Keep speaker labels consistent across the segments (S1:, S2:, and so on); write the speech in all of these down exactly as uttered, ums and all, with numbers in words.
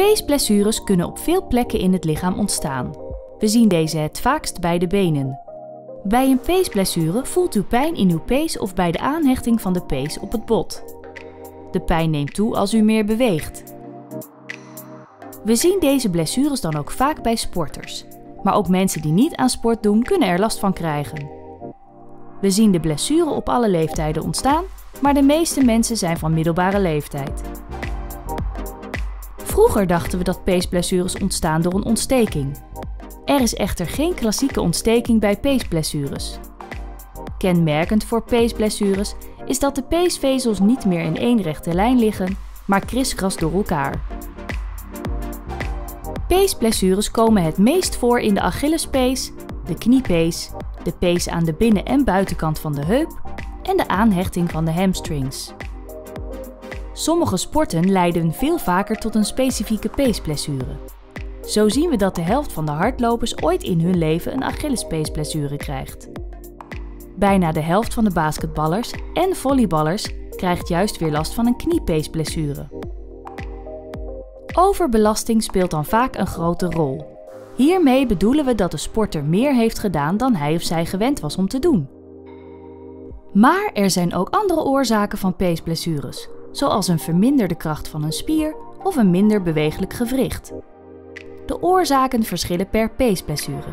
S1: Peesblessures kunnen op veel plekken in het lichaam ontstaan. We zien deze het vaakst bij de benen. Bij een peesblessure voelt u pijn in uw pees of bij de aanhechting van de pees op het bot. De pijn neemt toe als u meer beweegt. We zien deze blessures dan ook vaak bij sporters, maar ook mensen die niet aan sport doen kunnen er last van krijgen. We zien de blessure op alle leeftijden ontstaan, maar de meeste mensen zijn van middelbare leeftijd. Vroeger dachten we dat peesblessures ontstaan door een ontsteking. Er is echter geen klassieke ontsteking bij peesblessures. Kenmerkend voor peesblessures is dat de peesvezels niet meer in één rechte lijn liggen, maar kriskras door elkaar. Peesblessures komen het meest voor in de Achillespees, de kniepees, de pees aan de binnen- en buitenkant van de heup en de aanhechting van de hamstrings. Sommige sporten leiden veel vaker tot een specifieke peesblessure. Zo zien we dat de helft van de hardlopers ooit in hun leven een Achillespeesblessure krijgt. Bijna de helft van de basketballers en volleyballers krijgt juist weer last van een kniepeesblessure. Overbelasting speelt dan vaak een grote rol. Hiermee bedoelen we dat de sporter meer heeft gedaan dan hij of zij gewend was om te doen. Maar er zijn ook andere oorzaken van peesblessures, zoals een verminderde kracht van een spier of een minder bewegelijk gewricht. De oorzaken verschillen per peesblessure.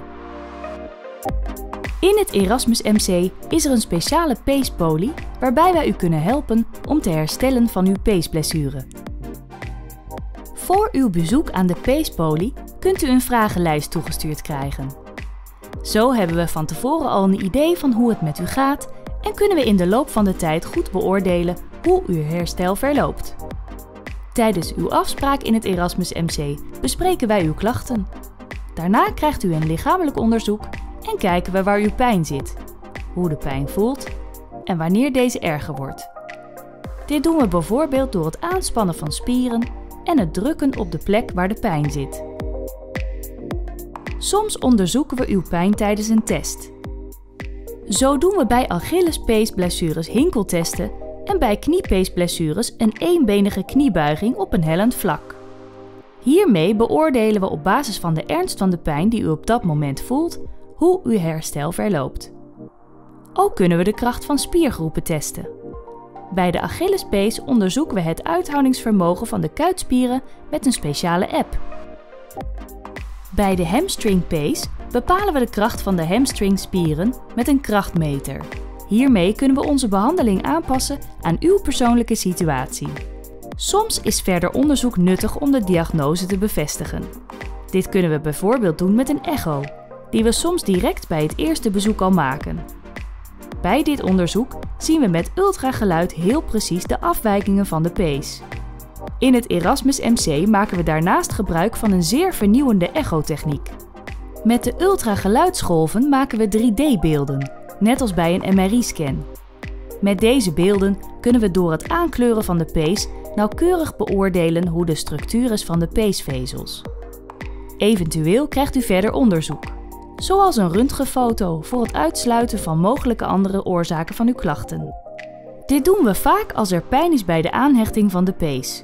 S1: In het Erasmus M C is er een speciale peespolie waarbij wij u kunnen helpen om te herstellen van uw peesblessure. Voor uw bezoek aan de peespolie kunt u een vragenlijst toegestuurd krijgen. Zo hebben we van tevoren al een idee van hoe het met u gaat en kunnen we in de loop van de tijd goed beoordelen hoe uw herstel verloopt. Tijdens uw afspraak in het Erasmus M C bespreken wij uw klachten. Daarna krijgt u een lichamelijk onderzoek en kijken we waar uw pijn zit, hoe de pijn voelt en wanneer deze erger wordt. Dit doen we bijvoorbeeld door het aanspannen van spieren en het drukken op de plek waar de pijn zit. Soms onderzoeken we uw pijn tijdens een test. Zo doen we bij Achillespeesblessures hinkeltesten en bij kniepeesblessures een eenbenige kniebuiging op een hellend vlak. Hiermee beoordelen we op basis van de ernst van de pijn die u op dat moment voelt, hoe uw herstel verloopt. Ook kunnen we de kracht van spiergroepen testen. Bij de Achillespees onderzoeken we het uithoudingsvermogen van de kuitspieren met een speciale app. Bij de hamstringpees bepalen we de kracht van de hamstringspieren met een krachtmeter. Hiermee kunnen we onze behandeling aanpassen aan uw persoonlijke situatie. Soms is verder onderzoek nuttig om de diagnose te bevestigen. Dit kunnen we bijvoorbeeld doen met een echo, die we soms direct bij het eerste bezoek al maken. Bij dit onderzoek zien we met ultrageluid heel precies de afwijkingen van de pees. In het Erasmus M C maken we daarnaast gebruik van een zeer vernieuwende echotechniek. Met de ultrageluidsgolven maken we drie D beelden, net als bij een M R I-scan. Met deze beelden kunnen we door het aankleuren van de pees nauwkeurig beoordelen hoe de structuur is van de peesvezels. Eventueel krijgt u verder onderzoek, zoals een röntgenfoto voor het uitsluiten van mogelijke andere oorzaken van uw klachten. Dit doen we vaak als er pijn is bij de aanhechting van de pees.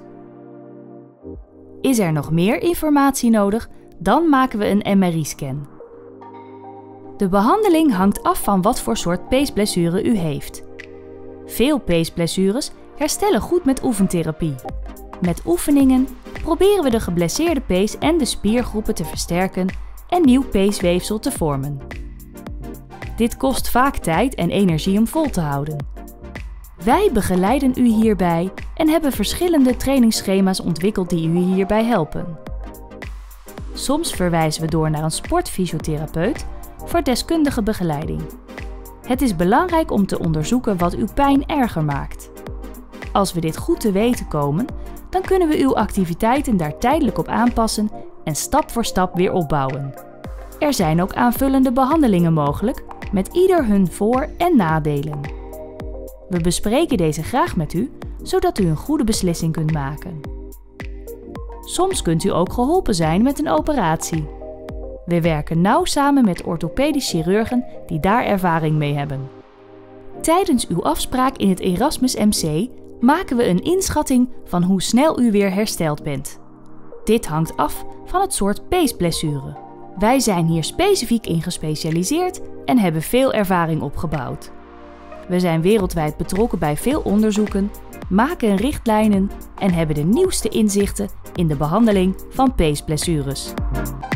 S1: Is er nog meer informatie nodig, dan maken we een M R I-scan. De behandeling hangt af van wat voor soort peesblessure u heeft. Veel peesblessures herstellen goed met oefentherapie. Met oefeningen proberen we de geblesseerde pees en de spiergroepen te versterken en nieuw peesweefsel te vormen. Dit kost vaak tijd en energie om vol te houden. Wij begeleiden u hierbij en hebben verschillende trainingsschema's ontwikkeld die u hierbij helpen. Soms verwijzen we door naar een sportfysiotherapeut voor deskundige begeleiding. Het is belangrijk om te onderzoeken wat uw pijn erger maakt. Als we dit goed te weten komen, dan kunnen we uw activiteiten daar tijdelijk op aanpassen en stap voor stap weer opbouwen. Er zijn ook aanvullende behandelingen mogelijk, met ieder hun voor- en nadelen. We bespreken deze graag met u, zodat u een goede beslissing kunt maken. Soms kunt u ook geholpen zijn met een operatie. We werken nauw samen met orthopedisch chirurgen die daar ervaring mee hebben. Tijdens uw afspraak in het Erasmus M C maken we een inschatting van hoe snel u weer hersteld bent. Dit hangt af van het soort peesblessure. Wij zijn hier specifiek in gespecialiseerd en hebben veel ervaring opgebouwd. We zijn wereldwijd betrokken bij veel onderzoeken, maken richtlijnen en hebben de nieuwste inzichten in de behandeling van peesblessures.